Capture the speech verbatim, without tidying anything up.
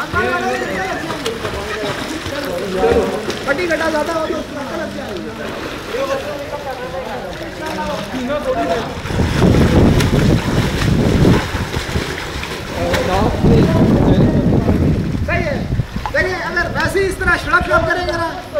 पट्टी घटा ज्यादा हो तो सही है। देखिए अगर वैसे ही इस तरह सड़क काम करेंगे ना